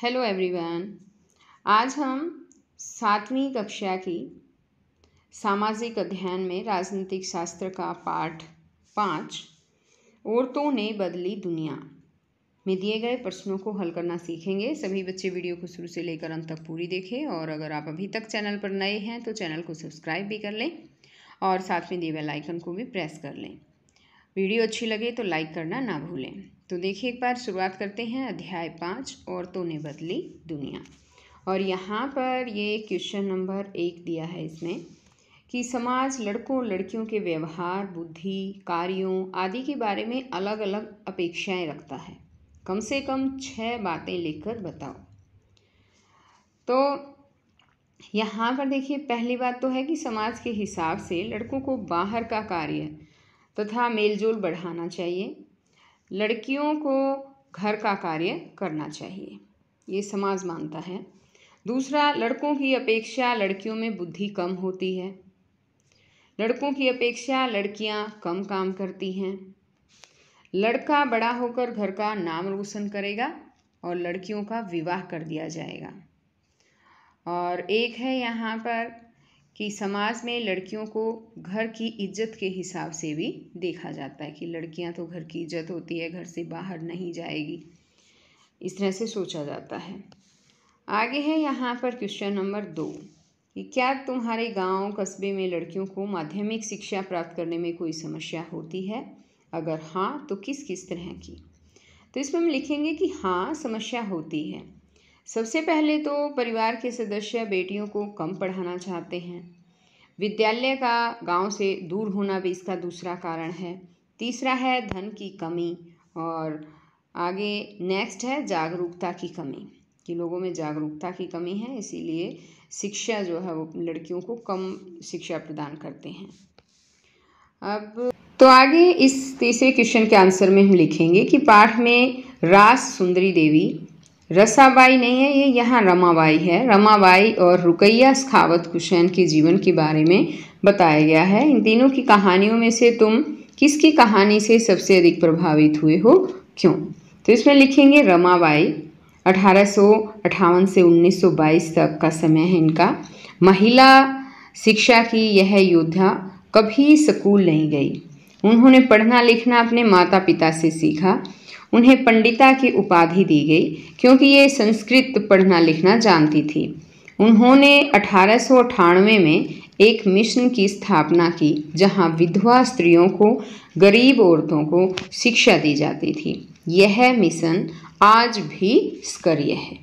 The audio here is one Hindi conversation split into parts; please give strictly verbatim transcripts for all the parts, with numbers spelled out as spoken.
Hello everyone. आज हम सातवीं कक्षा की सामाजिक अध्ययन में राजनीतिक शास्त्र का पाठ पाँच औरतों ने बदली दुनिया में दिए गए प्रश्नों को हल करना सीखेंगे। सभी बच्चे वीडियो को शुरू से लेकर अंत तक पूरी देखें और अगर आप अभी तक चैनल पर नए हैं तो चैनल को सब्सक्राइब भी कर लें और साथ में दिए बेल आइकन को भी प्रेस कर लें। वीडियो अच्छी लगे तो लाइक करना ना भूलें। तो देखिए, एक बार शुरुआत करते हैं। अध्याय पाँच औरतों ने बदली दुनिया। और यहाँ पर ये क्वेश्चन नंबर एक दिया है इसमें कि समाज लड़कों लड़कियों के व्यवहार, बुद्धि, कार्यों आदि के बारे में अलग अलग अपेक्षाएं रखता है। कम से कम छः बातें लिखकर बताओ। तो यहाँ पर देखिए, पहली बात तो है कि समाज के हिसाब से लड़कों को बाहर का कार्य तथा मेलजोल बढ़ाना चाहिए, लड़कियों को घर का कार्य करना चाहिए, ये समाज मानता है। दूसरा, लड़कों की अपेक्षा लड़कियों में बुद्धि कम होती है, लड़कों की अपेक्षा लड़कियां कम काम करती हैं, लड़का बड़ा होकर घर का नाम रोशन करेगा और लड़कियों का विवाह कर दिया जाएगा। और एक है यहाँ पर कि समाज में लड़कियों को घर की इज्जत के हिसाब से भी देखा जाता है कि लड़कियां तो घर की इज्जत होती है, घर से बाहर नहीं जाएगी, इस तरह से सोचा जाता है। आगे है यहाँ पर क्वेश्चन नंबर दो कि क्या तुम्हारे गांव कस्बे में लड़कियों को माध्यमिक शिक्षा प्राप्त करने में कोई समस्या होती है? अगर हाँ तो किस किस तरह की? तो इसमें हम लिखेंगे कि हाँ, समस्या होती है। सबसे पहले तो परिवार के सदस्य बेटियों को कम पढ़ाना चाहते हैं। विद्यालय का गांव से दूर होना भी इसका दूसरा कारण है। तीसरा है धन की कमी और आगे नेक्स्ट है जागरूकता की कमी, कि लोगों में जागरूकता की कमी है, इसीलिए शिक्षा जो है वो लड़कियों को कम शिक्षा प्रदान करते हैं। अब तो आगे इस तीसरे क्वेश्चन के आंसर में हम लिखेंगे कि पाठ में रास सुंदरी देवी, रसाबाई नहीं है, ये यहाँ रमाबाई है, रमाबाई और रुकैया सखावत हुसैन के जीवन के बारे में बताया गया है। इन तीनों की कहानियों में से तुम किसकी कहानी से सबसे अधिक प्रभावित हुए हो, क्यों? तो इसमें लिखेंगे रमाबाई, अठारह सौ अट्ठावन से उन्नीस सौ बाईस तक का समय है इनका। महिला शिक्षा की यह योद्धा कभी स्कूल नहीं गई। उन्होंने पढ़ना लिखना अपने माता पिता से सीखा। उन्हें पंडिता की उपाधि दी गई क्योंकि ये संस्कृत पढ़ना लिखना जानती थी। उन्होंने अठारह सौ अट्ठानवे में एक मिशन की स्थापना की जहां विधवा स्त्रियों को, गरीब औरतों को शिक्षा दी जाती थी। यह मिशन आज भी सक्रिय है।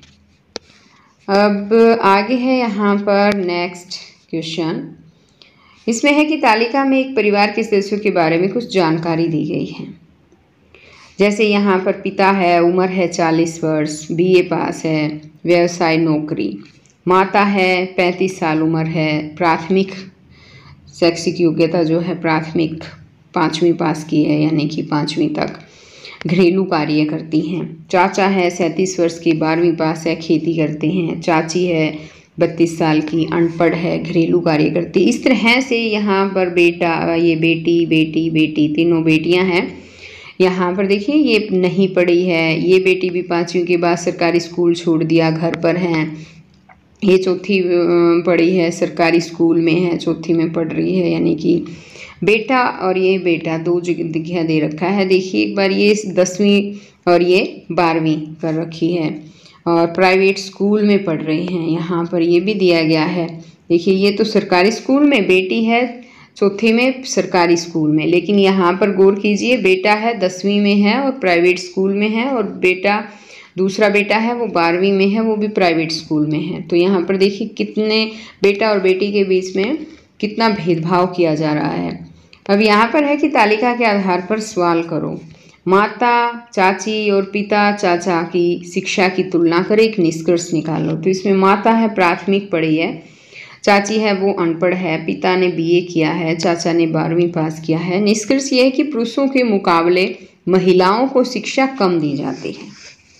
अब आगे है यहाँ पर नेक्स्ट क्वेश्चन। इसमें है कि तालिका में एक परिवार के सदस्यों के बारे में कुछ जानकारी दी गई है। जैसे यहाँ पर पिता है, उम्र है चालीस वर्ष, बीए पास है, व्यवसाय नौकरी। माता है, पैंतीस साल उम्र है, प्राथमिक शैक्षिक योग्यता जो है प्राथमिक पाँचवीं पास की है, यानी कि पाँचवीं तक। घरेलू कार्य करती हैं। चाचा है, सैंतीस वर्ष की, बारहवीं पास है, खेती करते हैं। चाची है, बत्तीस साल की, अनपढ़ है, घरेलू कार्य करती। इस तरह से यहाँ पर बेटा, ये बेटी बेटी बेटी तीनों बेटियाँ हैं। यहाँ पर देखिए, ये नहीं पढ़ी है, ये बेटी भी पाँचवीं के बाद सरकारी स्कूल छोड़ दिया, घर पर हैं। ये चौथी पढ़ी है, सरकारी स्कूल में है, चौथी में पढ़ रही है, यानी कि बेटा और ये बेटा दो जगह दे रखा है। देखिए एक बार, ये दसवीं और ये बारहवीं कर रखी है और प्राइवेट स्कूल में पढ़ रही हैं। यहाँ पर ये भी दिया गया है। देखिए, ये तो सरकारी स्कूल में, बेटी है चौथे में सरकारी स्कूल में, लेकिन यहाँ पर गौर कीजिए, बेटा है दसवीं में है और प्राइवेट स्कूल में है, और बेटा दूसरा बेटा है वो बारहवीं में है, वो भी प्राइवेट स्कूल में है। तो यहाँ पर देखिए कितने बेटा और बेटी के बीच में कितना भेदभाव किया जा रहा है। अब यहाँ पर है कि तालिका के आधार पर सवाल करो। माता, चाची और पिता चाचा की शिक्षा की तुलना कर एक निष्कर्ष निकालो। तो इसमें माता है, प्राथमिक पढ़ी है, चाची है वो अनपढ़ है, पिता ने बीए किया है, चाचा ने बारहवीं पास किया है। निष्कर्ष ये है कि पुरुषों के मुकाबले महिलाओं को शिक्षा कम दी जाती है।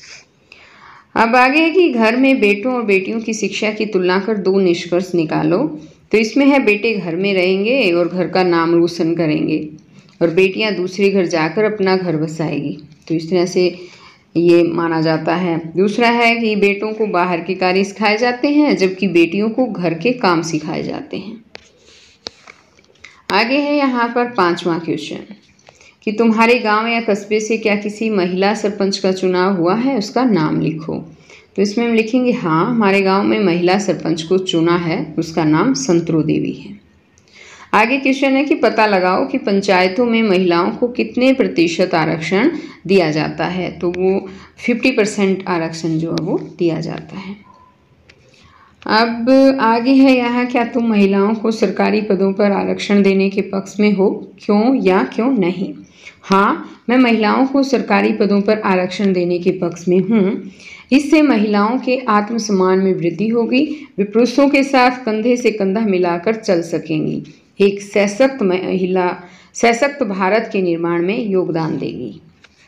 अब आगे है कि घर में बेटों और बेटियों की शिक्षा की तुलना कर दो निष्कर्ष निकालो। तो इसमें है बेटे घर में रहेंगे और घर का नाम रोशन करेंगे और बेटियां दूसरे घर जाकर अपना घर बसाएगी। तो इस तरह से ये माना जाता है। दूसरा है कि बेटों को बाहर के कार्य सिखाए जाते हैं जबकि बेटियों को घर के काम सिखाए जाते हैं। आगे है यहाँ पर पांचवा क्वेश्चन कि तुम्हारे गांव या कस्बे से क्या किसी महिला सरपंच का चुनाव हुआ है, उसका नाम लिखो। तो इसमें हम लिखेंगे हाँ, हमारे गांव में महिला सरपंच को चुना है, उसका नाम संतरू देवी है। आगे क्वेश्चन है कि पता लगाओ कि पंचायतों में महिलाओं को कितने प्रतिशत आरक्षण दिया जाता है। तो वो फिफ्टी परसेंट आरक्षण जो है वो दिया जाता है। अब आगे है यहाँ, क्या तुम महिलाओं को सरकारी पदों पर आरक्षण देने के पक्ष में हो, क्यों या क्यों नहीं। हाँ, मैं महिलाओं को सरकारी पदों पर आरक्षण देने के पक्ष में हूँ। इससे महिलाओं के आत्मसम्मान में वृद्धि होगी, वे पुरुषों के साथ कंधे से कंधा मिलाकर चल सकेंगी, एक सशक्त महिला सशक्त भारत के निर्माण में योगदान देगी।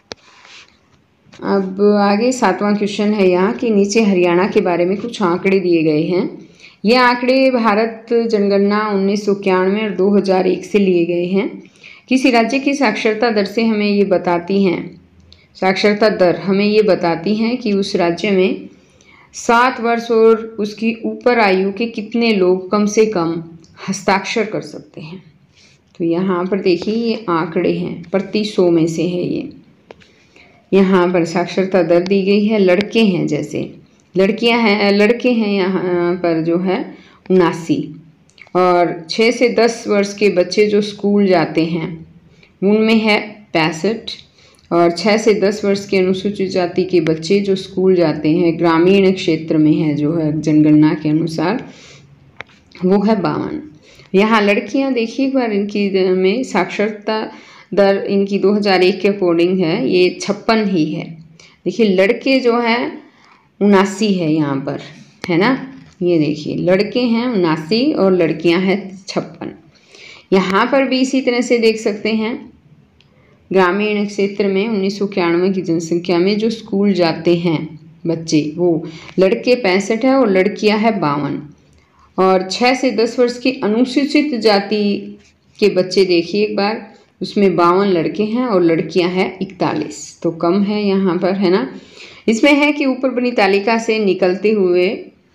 अब आगे सातवां क्वेश्चन है यहाँ कि नीचे हरियाणा के बारे में कुछ आंकड़े दिए गए हैं। ये आंकड़े भारत जनगणना उन्नीस सौ इक्यानवे और दो हज़ार एक से लिए गए हैं। किसी राज्य की साक्षरता दर से हमें ये बताती हैं साक्षरता दर हमें ये बताती हैं कि उस राज्य में सात वर्ष और उसकी ऊपर आयु के कितने लोग कम से कम हस्ताक्षर कर सकते हैं। तो यहाँ पर देखिए ये आंकड़े हैं, प्रति सौ में से है ये। यहाँ पर साक्षरता दर दी गई है। लड़के हैं, जैसे लड़कियां हैं, लड़के हैं यहाँ पर जो है उनासी, और छः से दस वर्ष के बच्चे जो स्कूल जाते हैं उनमें है पैंसठ, और छः से दस वर्ष के अनुसूचित जाति के बच्चे जो स्कूल जाते हैं ग्रामीण क्षेत्र में है जो है जनगणना के अनुसार वो है बावन। यहाँ लड़कियाँ देखिए एक बार इनकी में साक्षरता दर इनकी दो हज़ार एक के अकॉर्डिंग है ये छप्पन ही है। देखिए लड़के जो हैं उनासी है यहाँ पर, है ना। ये देखिए लड़के हैं उनासी और लड़कियां हैं छप्पन। यहाँ पर भी इसी तरह से देख सकते हैं ग्रामीण क्षेत्र में उन्नीस सौ इक्यानवे की जनसंख्या में जो स्कूल जाते हैं बच्चे वो लड़के पैंसठ है और लड़कियां है बावन, और छः से दस वर्ष की अनुसूचित जाति के बच्चे देखिए एक बार उसमें बावन लड़के हैं और लड़कियां हैं इकतालीस, तो कम है यहाँ पर, है ना। इसमें है कि ऊपर बनी तालिका से निकलते हुए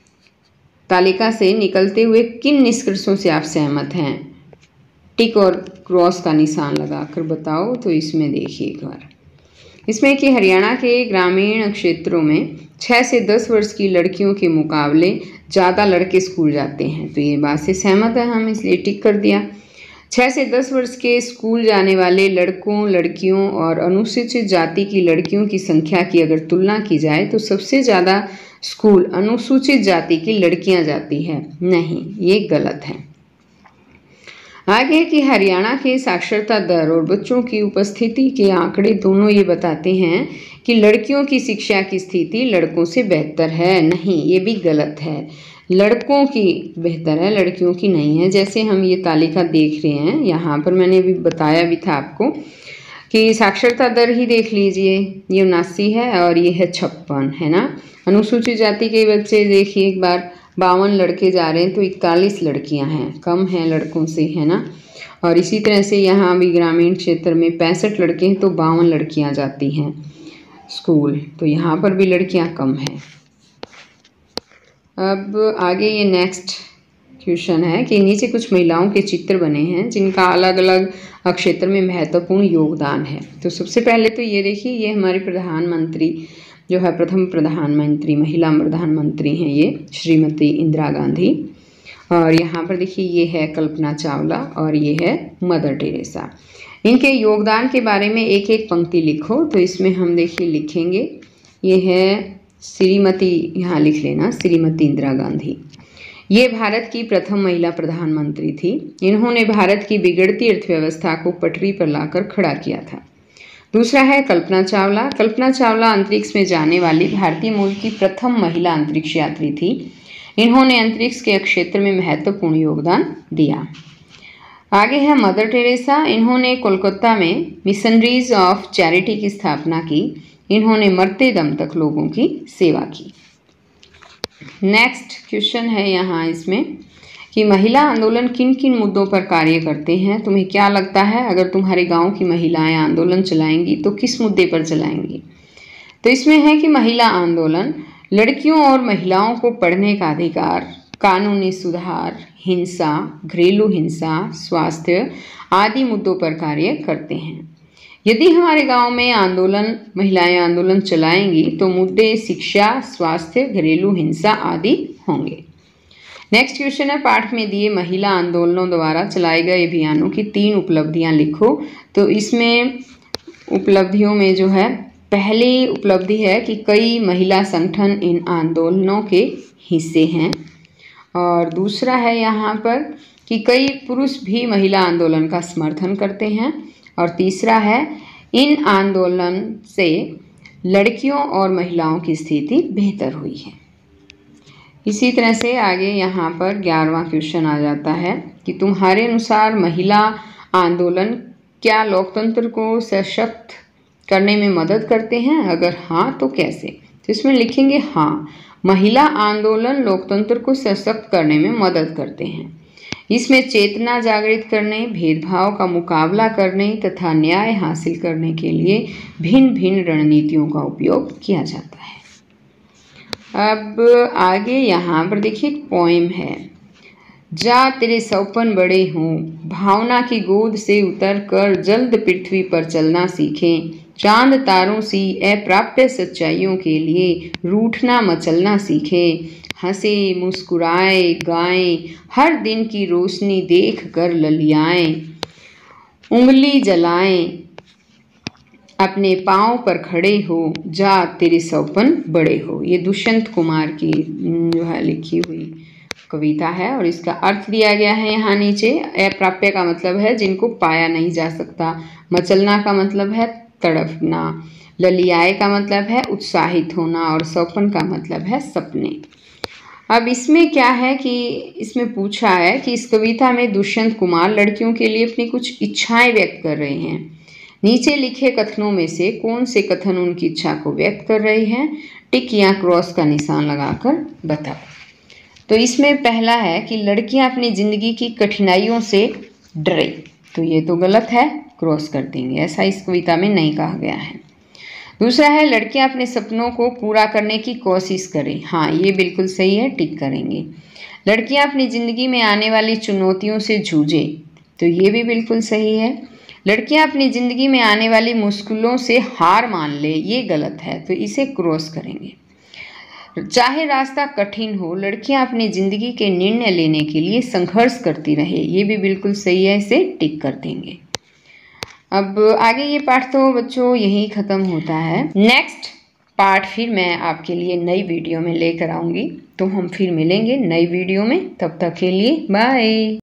तालिका से निकलते हुए किन निष्कर्षों से आप सहमत हैं, टिक और क्रॉस का निशान लगाकर बताओ। तो इसमें देखिए एक बार, इसमें कि हरियाणा के ग्रामीण क्षेत्रों में छः से दस वर्ष की लड़कियों के मुकाबले ज़्यादा लड़के स्कूल जाते हैं, तो ये बात से सहमत है हम, इसलिए टिक कर दिया। छः से दस वर्ष के स्कूल जाने वाले लड़कों लड़कियों और अनुसूचित जाति की लड़कियों की संख्या की अगर तुलना की जाए तो सबसे ज़्यादा स्कूल अनुसूचित जाति की लड़कियां जाती है, नहीं, ये गलत है। आगे कि हरियाणा के साक्षरता दर और बच्चों की उपस्थिति के आंकड़े दोनों ये बताते हैं कि लड़कियों की शिक्षा की स्थिति लड़कों से बेहतर है, नहीं, ये भी गलत है। लड़कों की बेहतर है, लड़कियों की नहीं है। जैसे हम ये तालिका देख रहे हैं यहाँ पर, मैंने भी बताया भी था आपको कि साक्षरता दर ही देख लीजिए, ये उनासी है और ये है छप्पन, है ना। अनुसूचित जाति के बच्चे देखिए एक बार बावन लड़के जा रहे हैं तो इकतालीस लड़कियां हैं, कम हैं लड़कों से, है ना। और इसी तरह से यहाँ भी ग्रामीण क्षेत्र में पैंसठ लड़के हैं तो बावन लड़कियां जाती हैं स्कूल, तो यहाँ पर भी लड़कियां कम हैं। अब आगे ये नेक्स्ट क्वेश्चन है कि नीचे कुछ महिलाओं के चित्र बने हैं जिनका अलग अलग क्षेत्र में महत्वपूर्ण योगदान है। तो सबसे पहले तो ये देखिए, ये हमारे प्रधानमंत्री जो है प्रथम प्रधानमंत्री महिला प्रधानमंत्री हैं ये श्रीमती इंदिरा गांधी, और यहाँ पर देखिए ये है कल्पना चावला और ये है मदर टेरेसा। इनके योगदान के बारे में एक एक पंक्ति लिखो। तो इसमें हम देखिए लिखेंगे, ये है श्रीमती, यहाँ लिख लेना श्रीमती इंदिरा गांधी। ये भारत की प्रथम महिला प्रधानमंत्री थी। इन्होंने भारत की बिगड़ती अर्थव्यवस्था को पटरी पर लाकर खड़ा किया था। दूसरा है कल्पना चावला। कल्पना चावला अंतरिक्ष में जाने वाली भारतीय मूल की प्रथम महिला अंतरिक्ष यात्री थी। इन्होंने अंतरिक्ष के क्षेत्र में महत्वपूर्ण योगदान दिया। आगे है मदर टेरेसा। इन्होंने कोलकाता में मिशनरीज ऑफ चैरिटी की स्थापना की। इन्होंने मरते दम तक लोगों की सेवा की। नेक्स्ट क्वेश्चन है यहाँ इसमें कि महिला आंदोलन किन किन मुद्दों पर कार्य करते हैं। तुम्हें क्या लगता है अगर तुम्हारे गांव की महिलाएं आंदोलन चलाएंगी तो किस मुद्दे पर चलाएंगी। तो इसमें है कि महिला आंदोलन लड़कियों और महिलाओं को पढ़ने का अधिकार, कानूनी सुधार, हिंसा, घरेलू हिंसा, स्वास्थ्य आदि मुद्दों पर कार्य करते हैं। यदि हमारे गांव में आंदोलन महिलाएं आंदोलन चलाएंगी तो मुद्दे शिक्षा, स्वास्थ्य, घरेलू हिंसा आदि होंगे। नेक्स्ट क्वेश्चन है, पाठ में दिए महिला आंदोलनों द्वारा चलाए गए अभियानों की तीन उपलब्धियां लिखो। तो इसमें उपलब्धियों में जो है पहली उपलब्धि है कि कई महिला संगठन इन आंदोलनों के हिस्से हैं, और दूसरा है यहाँ पर कि कई पुरुष भी महिला आंदोलन का समर्थन करते हैं, और तीसरा है इन आंदोलन से लड़कियों और महिलाओं की स्थिति बेहतर हुई है। इसी तरह से आगे यहाँ पर ग्यारहवां क्वेश्चन आ जाता है कि तुम्हारे अनुसार महिला आंदोलन क्या लोकतंत्र को सशक्त करने में मदद करते हैं? अगर हाँ तो कैसे? तो इसमें लिखेंगे हाँ, महिला आंदोलन लोकतंत्र को सशक्त करने में मदद करते हैं। इसमें चेतना जागृत करने, भेदभाव का मुकाबला करने तथा न्याय हासिल करने के लिए भिन्न भिन्न रणनीतियों का उपयोग किया जाता है। अब आगे यहाँ पर देखिए एक पोएम है, जा तेरे सौपन बड़े हों, भावना की गोद से उतर कर जल्द पृथ्वी पर चलना सीखें, चांद तारों सी अप्राप्य सच्चाइयों के लिए रूठना मचलना सीखें, हंसे मुस्कुराए गाएं, हर दिन की रोशनी देख कर ललियाएं, उंगली जलाएं, अपने पाँव पर खड़े हो, जा तेरे सौपन बड़े हो। ये दुष्यंत कुमार की जो है लिखी हुई कविता है, और इसका अर्थ दिया गया है यहाँ नीचे। अप्राप्य का मतलब है जिनको पाया नहीं जा सकता, मचलना का मतलब है तड़पना, ललियाए का मतलब है उत्साहित होना, और सौपन का मतलब है सपने। अब इसमें क्या है कि इसमें पूछा है कि इस कविता में दुष्यंत कुमार लड़कियों के लिए अपनी कुछ इच्छाएं व्यक्त कर रहे हैं। नीचे लिखे कथनों में से कौन से कथन उनकी इच्छा को व्यक्त कर रहे हैं? टिक या क्रॉस का निशान लगाकर बताओ। तो इसमें पहला है कि लड़कियां अपनी ज़िंदगी की कठिनाइयों से डरे, तो ये तो गलत है, क्रॉस कर देंगे, ऐसा इस कविता में नहीं कहा गया है। दूसरा है लड़कियां अपने सपनों को पूरा करने की कोशिश करें, हाँ ये बिल्कुल सही है, टिक करेंगे। लड़कियां अपनी ज़िंदगी में आने वाली चुनौतियों से जूझे, तो ये भी बिल्कुल सही है। लड़कियां अपनी ज़िंदगी में आने वाली मुश्किलों से हार मान ले, ये गलत है, तो इसे क्रॉस करेंगे। चाहे रास्ता कठिन हो, लड़कियां अपनी ज़िंदगी के निर्णय लेने के लिए संघर्ष करती रहे, ये भी बिल्कुल सही है, इसे टिक कर देंगे। अब आगे ये पाठ तो बच्चों यही ख़त्म होता है। नेक्स्ट पार्ट फिर मैं आपके लिए नई वीडियो में लेकर आऊँगी, तो हम फिर मिलेंगे नई वीडियो में। तब तक के लिए बाय।